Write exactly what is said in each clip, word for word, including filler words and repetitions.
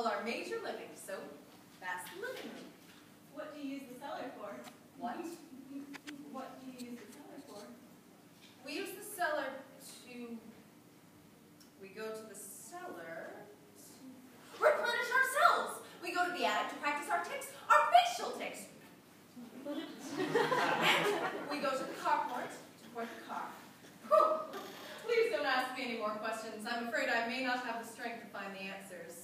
all our major living, so that's the living room. What do you use the cellar for? What? What do you use the cellar for? We use the cellar to... We go to the cellar to replenish ourselves. We go to the attic to practice our tics, our facial tics. And we go to the carport to port the car. Whew. Please don't ask me any more questions. I'm afraid I may not have the strength to find the answers.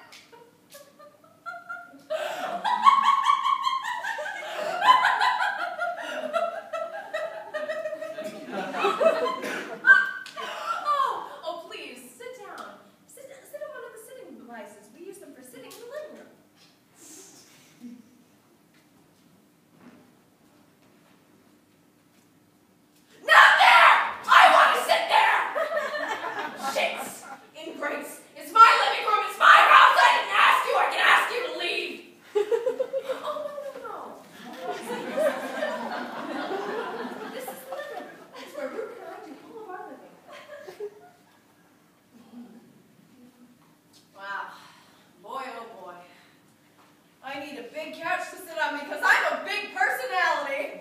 oh, oh, please, sit down. Sit, sit on one of the sitting devices. We use them for sitting in the living room. Not there! I want to sit there! Shits! Ingrates! It's my living room! It's my house! I didn't ask you! I can ask you to leave! oh, no, no, no. This is the living room. It's where Rupert and I do all of our living. Wow. Boy, oh boy. I need a big couch to sit on because I'm a big personality.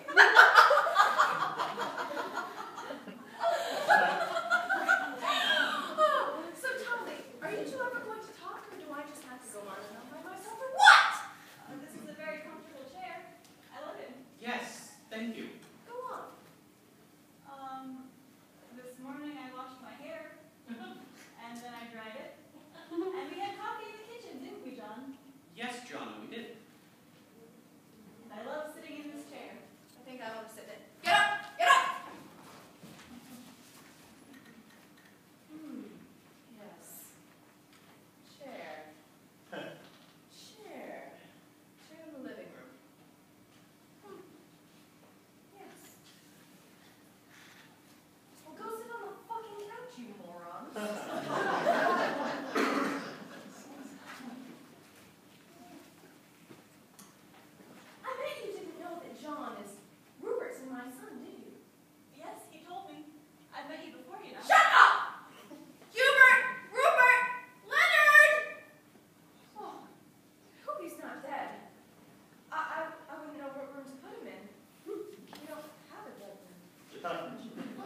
oh, so tell me, are you two ever going to talk, or do I just have to go on and on by myself, or what? Uh, this is a very comfortable chair. I love it. Yes, thank you. Go on. Um, this morning I washed my hair, and then I dried it, and we had coffee in the kitchen, didn't we, John? Yes, Johnna, we did. And I love sitting in this chair. I think I want to sit in. Get up! Get up! Hmm. Yes. Chair. Chair. Chair in the living room. Hmm. Yes. Well, go sit on the fucking couch, you moron. I bet you didn't know that John is Rupert's and my son, did you? Yes, he told me. I've met you before, you know. Shut up! Hubert! Rupert! Leonard! Oh, I hope he's not dead. I, I, I wouldn't know what room to put him in. We don't have a bedroom.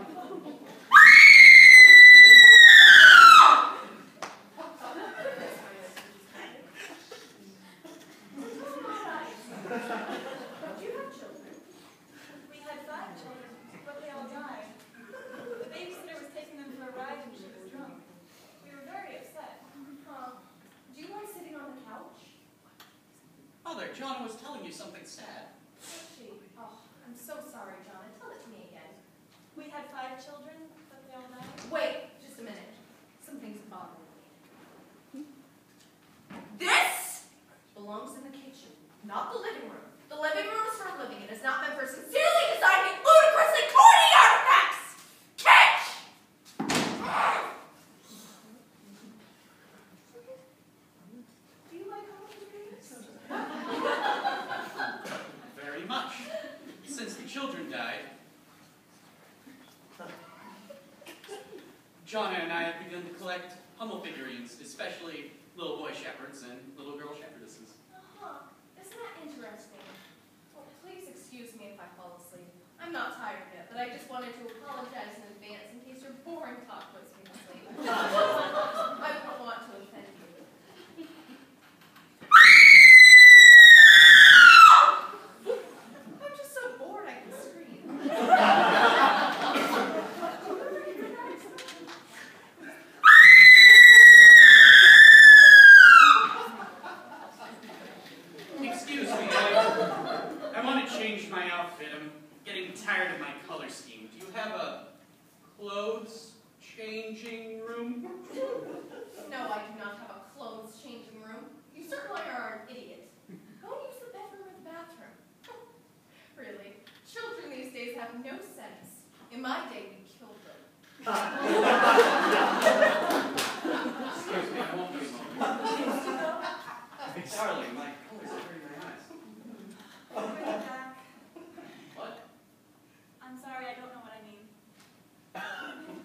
Do you have children? We had five children, but they all died. The babysitter was taking them for a ride and she was drunk. We were very upset. Huh. Do you like sitting on the couch? Mother, Johnna was telling you something sad. Was she? Oh, I'm so sorry, Johnna. Tell it to me again. We had five children, but they all died. Wait, just a minute. Something's bothering me. This belongs in the kitchen, not the living room. The living room is for living. It is not meant for sincerely designed, ludicrously corny artifacts! Catch! Do you like home computers? Very much. Since the children died, Johnna and I have begun to collect Hummel figurines, especially little boy shepherds and little girl shepherdesses. Uh-huh. Isn't that interesting? Well, please excuse me if I fall asleep. I'm not tired yet, but I just wanted to apologize in advance in case your boring talk puts me to sleep. I don't want to offend you. I'm just so bored I can scream. Excuse me, I, I want to change my outfit. I'm getting tired of my color scheme. Do you have a clothes changing room? No, I do not have a clothes changing room. You certainly are an idiot. Go and use the bedroom or the bathroom. Really, children these days have no sense. In my day, we killed them. Excuse me, I won't be a moment. Darling, my colors are hurting my eyes. I'll bring it back. What? I'm sorry, I don't know what I mean.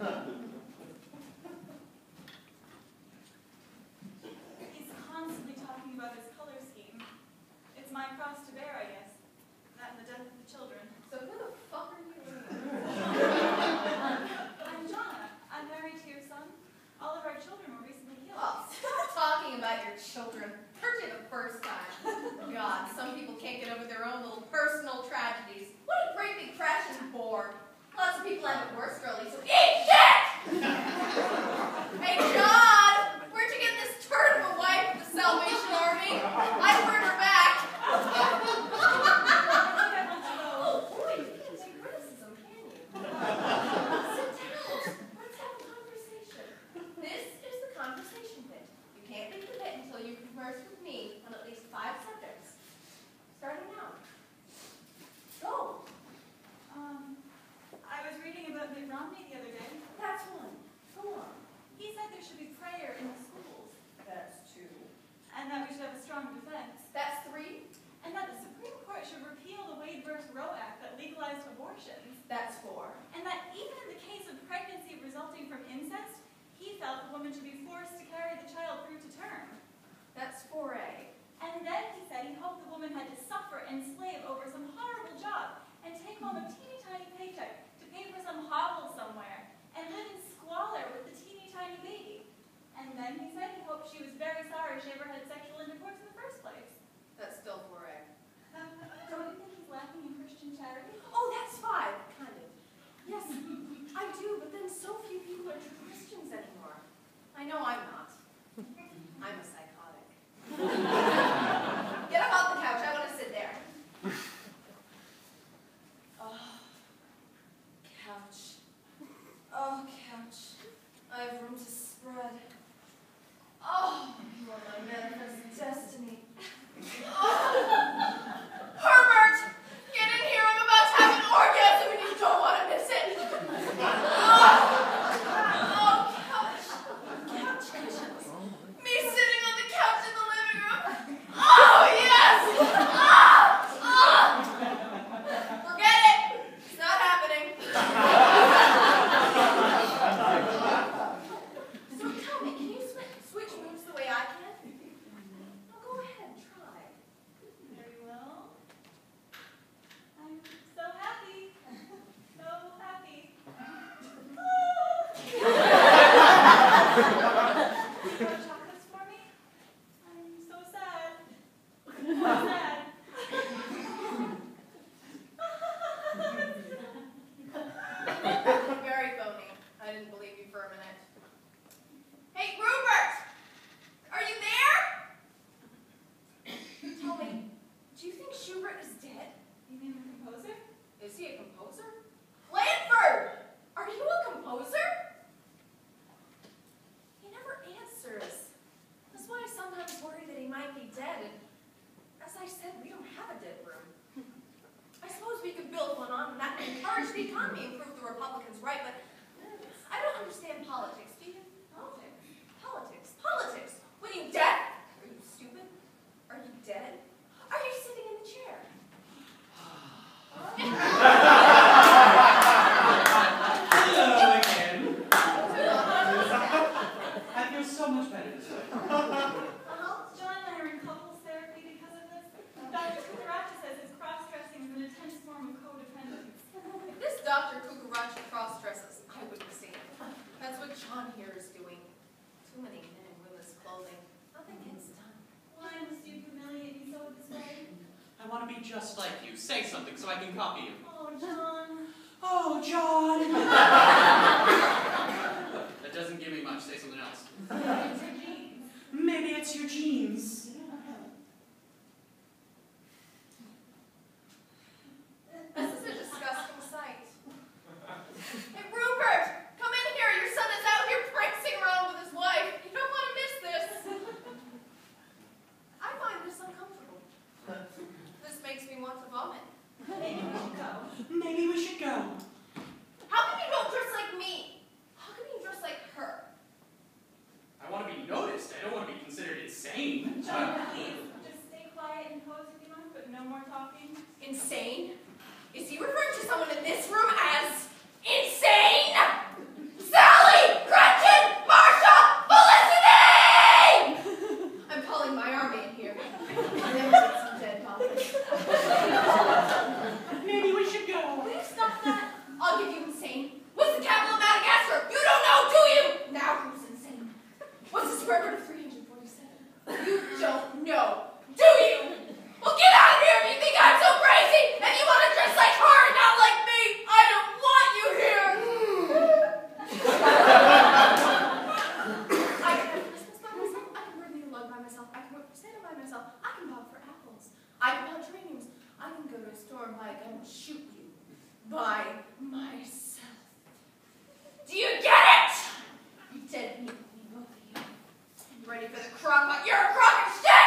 He's constantly talking excited children. Hurt you the first time. God, some people can't get over their own little personal tragedies. What a great big crash and bore. Lots of people have it worse, girlie, so eat shit! Hey, John! Where'd you get this turd of a wife with the Salvation Army? I've heard her back. Oh, boy, you can't take criticism, can you? Sit down. Let's have a conversation. This is the conversation bit. You can't leave the bit until you converse with me on at least five subjects. Starting now. Go. Um, I was reading about Mitt Romney the other day. That's one. Go on. He said there should be prayer in the schools. That's two. And that we should have a strong defense. That's three. And that the Supreme Court should repeal the Wade versus Roe Act that legalized abortions. That's four. And that even in the case of pregnancy resulting from incest, he felt the woman should be forced to carry the child through to term. That's four A. And then he said he hoped the woman had to suffer and slave over some horrible job and take home a teeny tiny paycheck to pay for some hovel somewhere and live in squalor with the teeny tiny baby. And then he said he hoped she was very sorry she ever had sexual intercourse in the first place. That's still four A. Don't you think he's lacking in Christian charity? Oh, that's five. Kind of. Yes, I do, but then so few people are true Christians anymore. I know I'm not. I'm a psychotic. Get up off the couch. I want to sit there. Oh, couch. Oh, couch. I have room to spread. Oh, you are my manifest destiny. Oh. Herbert! Get in here. I'm about to have an orgasm and you don't want to miss it. Oh, oh couch. Couch cushions. Me sitting on the couch in the living room. Oh, yes! Oh, oh. Forget it. It's not happening. So tell me, can you switch, switch moves the way I can? Oh, go ahead, try. Very well. I'm so happy. So happy. You brought chocolates for me? I'm so sad. So sad. Very phony. I didn't believe you for a minute. Hey, Rupert! Are you there? Tell me, do you think Schubert is dead? You mean the composer? Is he a composer? Lanford! Are you a composer? He never answers. That's why I sometimes worry that he might be dead. And as I said, we don't have a dead room. I suppose we could build one on that would encourage the economy, improve the Republicans' right, but I don't understand politics. Do you? Politics? Politics? Politics? What are you, dead? Are you stupid? Are you dead? Are you sitting in the chair? Hello again. I feel so much better this way. Uh-huh. John and I are in couples therapy because of this. Doctor Cucaracha says his cross-dressing is an intense form of codependence. If this Doctor Cucaracha cross-dresses, I wouldn't see it. That's what John here is doing. Too many men in women's clothing. Nothing gets done. Why must you humiliate me so this way? I want to be just like you. Say something so I can copy you. Oh, John. Oh, John! That doesn't give me much. Say something else. It's your genes. Maybe it's your genes. This is a disgusting sight. Hey, Rupert! Come in here! Your son is out here prancing around with his wife. You don't want to miss this. I find this uncomfortable. This makes me want to vomit. Maybe we should go. Maybe we should go. How come you don't dress like me? How come you dress like her? I want to be noticed. I don't want to be considered insane. John, please, just stay quiet and pose if you want, but no more talking. Insane? Is he referring to someone in this room as insane? Sally! Gretchen! Marsha! Felicity! I'm calling my army in here. And then we'll get some dead bodies. Maybe we should go. Will you stop that? I'll give you insane. What's the capital of Madagascar? You don't know, do you? Now who's insane? What's the square root of three hundred forty-seven? You find myself. I can bob for apples. I can punch rings. I can go to a store and buy a gun and shoot you. By myself. Do you get it? You dead meat, both of you. You ready for the crock pot? You're a crock of shit!